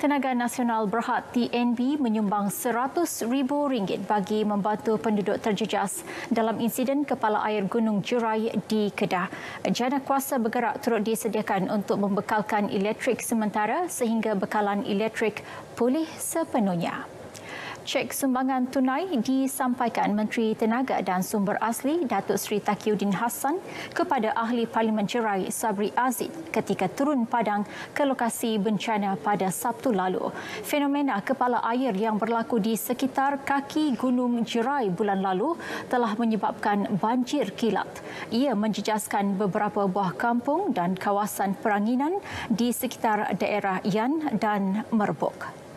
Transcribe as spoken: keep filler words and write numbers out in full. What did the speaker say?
Tenaga Nasional Berhad T N B menyumbang seratus ribu ringgit bagi membantu penduduk terjejas dalam insiden kepala air Gunung Jerai di Kedah. Jana kuasa bergerak turut disediakan untuk membekalkan elektrik sementara sehingga bekalan elektrik pulih sepenuhnya. Cek sumbangan tunai disampaikan Menteri Tenaga dan Sumber Asli Datuk Seri Taqiyuddin Hassan kepada Ahli Parlimen Jerai Sabri Azid ketika turun padang ke lokasi bencana pada Sabtu lalu. Fenomena kepala air yang berlaku di sekitar kaki Gunung Jerai bulan lalu telah menyebabkan banjir kilat. Ia menjejaskan beberapa buah kampung dan kawasan peranginan di sekitar daerah Yan dan Merbuk.